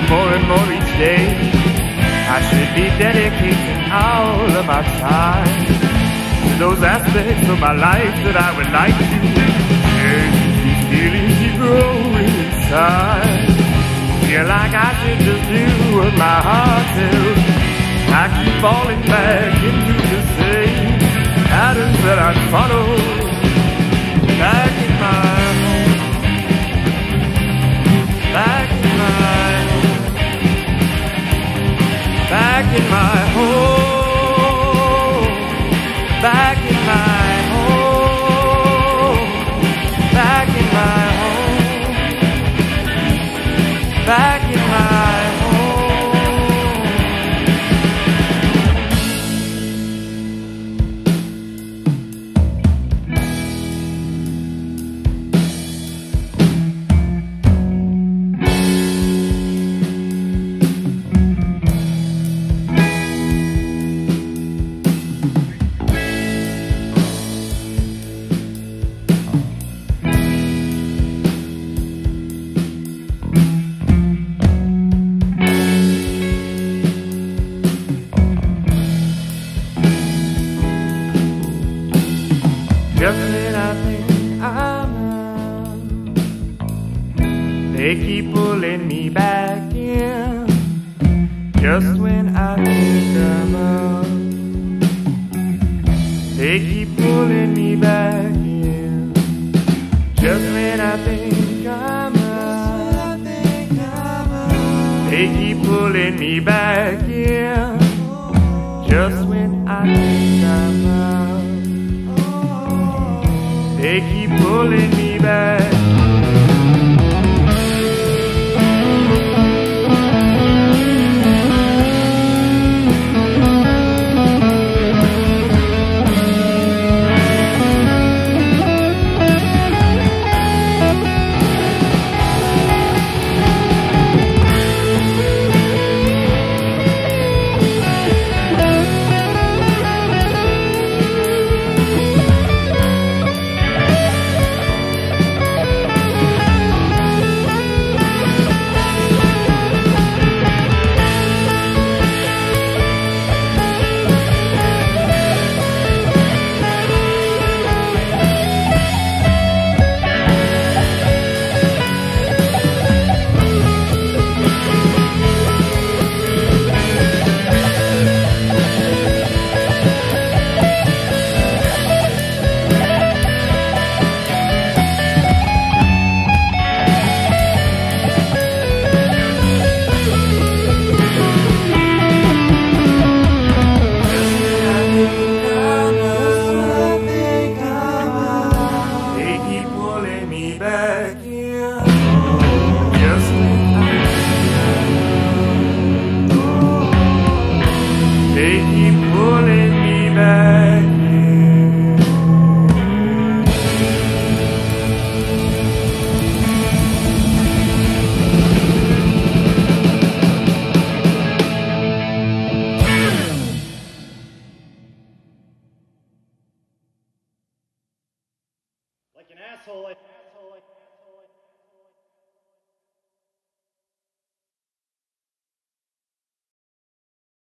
more and more each day. I should be dedicating all of my time to those aspects of my life that I would like to change. These feelings keep growing inside. Feel like I should just do what my heart tells. I keep falling back into the same patterns that I follow. Back in my home, back in my home, back in my home, back in my home, back in my home, back in my home. Just when I think I'm out, they keep pulling me back in. Just when I think I'm out, they keep pulling me back in. Just when I think I'm out, they keep pulling me back in. Just when I think I'm out, they keep pulling me back. Like an asshole.